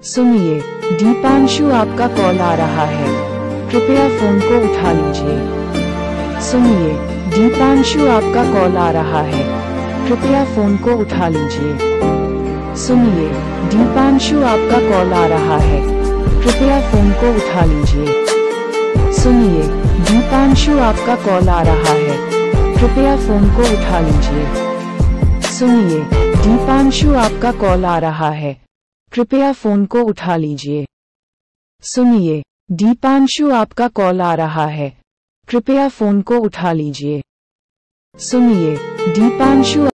सुनिए, दीपांशु आपका कॉल आ रहा है, कृपया फोन को उठा लीजिए। सुनिए, दीपांशु आपका कॉल आ रहा है, कृपया फोन को उठा लीजिए। सुनिए, दीपांशु आपका कॉल आ रहा है, कृपया फोन को उठा लीजिए। सुनिए, दीपांशु आपका कॉल आ रहा है, कृपया फोन को उठा लीजिए। सुनिए, दीपांशु आपका कॉल आ रहा है, कृपया फोन को उठा लीजिए। सुनिए, दीपांशु आपका कॉल आ रहा है, कृपया फोन को उठा लीजिए। सुनिए, दीपांशु